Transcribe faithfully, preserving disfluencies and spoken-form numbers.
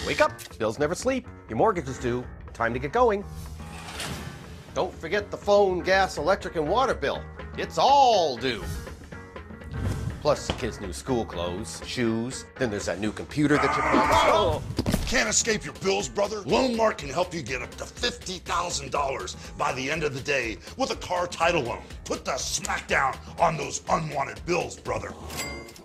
Wake up, bills never sleep. Your mortgage is due. Time to get going. Don't forget the phone, gas, electric, and water bill. It's all due. Plus the kids' new school clothes, shoes, then there's that new computer that you promised. Oh. Can't escape your bills, brother? Loma can help you get up to fifty thousand dollars by the end of the day with a car title loan. Put the smack down on those unwanted bills, brother.